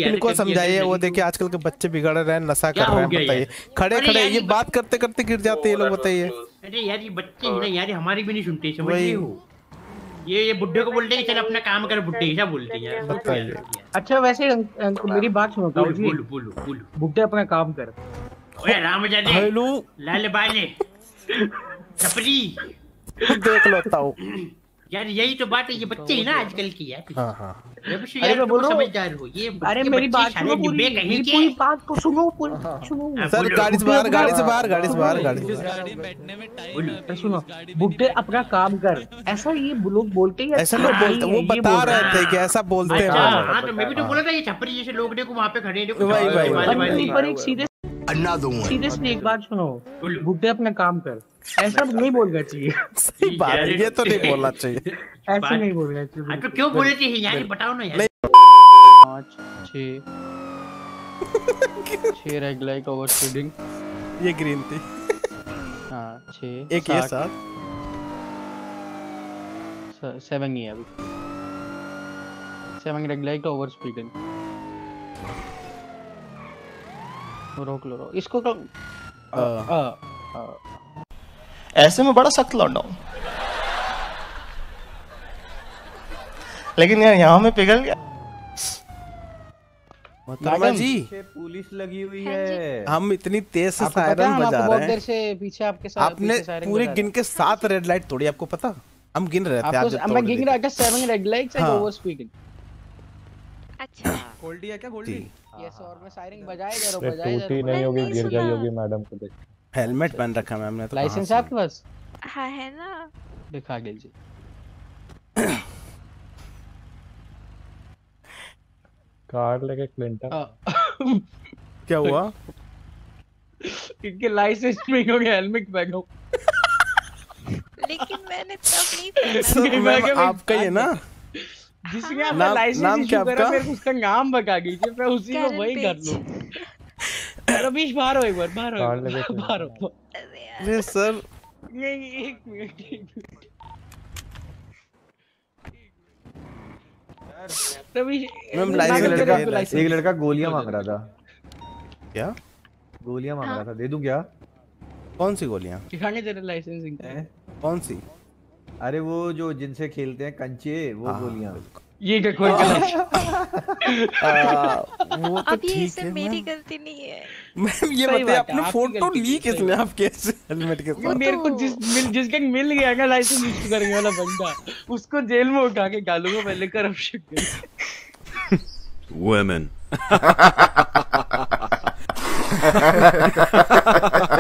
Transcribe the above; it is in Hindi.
इनको समझाइए। वो देखिए आजकल के बच्चे बिगड़ रहे हैं, नशा कर रहे हैं। बताइए खड़े खड़े ये बात करते करते गिर जाते हैं ये लोग। बताइए। अरे यार ये बच्चे हैं ना यार, हमारी भी नहीं सुनते, समझ रहे हो। ये बुड्ढे को बोलते हैं कि चल अपना काम कर, बुड्ढे ऐसा बोलते हैं यार। बताइए। अच्छा वैसे मेरी बात सुनो ताऊ जी। बोलो बोलो बोलो। बुड्ढे अपना काम कर। ओए राम जाने हेलो लाल बाले छपरी देख लो ताऊ यार, यही तो बात है, ये बच्चे ही ना आजकल की यार। हाँ हाँ। अरे मैं बोल रहा हूँ समझदार हो ये। अरे मेरी बात सुनो, पूरी बात तो सुनो, सुनो सर। गाड़ी से बाहर, गाड़ी से बाहर, गाड़ी से बाहर, गाड़ी से बाहर। सुनो बुड्ढे अपना काम कर, ऐसा ये लोग बोलते हैं। ऐसा लोग बोलते, वो बता रहे थे कि ऐसा बोलते हैं। हाँ तो मैं भी तो बोला था ये छपरी जैसे लोग देखो वहाँ पे खड़े हैं। पर एक सीरियसली एक बात सुनो, बुड्ढे अपना काम कर, ऐसा नहीं बोलना चाहिए। सही बात है, ये तो नहीं बोलना चाहिए। ऐसे नहीं बोलना चाहिए। तो क्यों बोले थे यार, बताओ ना यार। 5 6 रेड लाइट ओवर स्पीडिंग। ये ग्रीन थी। हाँ 6 एक ये 7 7 ही है अभी। 7 रेड लाइट ओवर स्पीडिंग। रोक लो इसको। ऐसे में बड़ा सख्त लौंडा हूं, लेकिन यार यहाँ में पिघल गया। मैडम जी पुलिस लगी हुई है। हम इतनी तेज से सायरन बजा रहे हैं। से पीछे आपके साथ आपने पूरे गिन के 7 रेड लाइट तोड़ी, आपको पता? हम गिन रहे थे, आप जब तोड़ मैं गिन रहा था 7 red lights and over speeding. अच्छा गोल्डी है क्या? Goldie yes. और मैं सायरन बजाए जा रहा हूं, बजाए जा रहा हूं। नहीं होगी, गिर गई होगी मैडम को देख। हेलमेट पहन रखा मैम ने तो। लाइसेंस है आपके पास? हाँ है ना। दिखा दीजिए। कार लेके क्लिंटन। क्या हुआ? इनके लाइसेंस में हो गया, हेलमेट पहनो। लेकिन मैंने तब नहीं पहना। आपका ही है ना जिसने अपना लाइसेंस इशू करा, मेरे को उसका नाम बता दीजिए, मैं उसी को वही कर लूं। रमेश बाहर हो, एक बार बाहर हो। अरे सर ये एक मिनट रमेश। एक लड़का गोलियां मांग रहा था। क्या गोलियां मांग रहा था? दे दूं क्या? कौन सी गोलियां? दिखाने तेरे लाइसेंसिंग कौन सी? अरे वो जो जिनसे खेलते हैं कंचे, वो गोलियां। ये देखो वो तो अब ये ठीक सिर्फ है मेरी गलती नहीं है। मैम। ये बताइए आपने फोटो ली किसने आपके हेलमेट के साथ? मेरे को जिसके मिल गया ना लाइसेंस इशू करने वाला बंदा, उसको जेल में उठा के डालूंगा पहले करप्शन। Women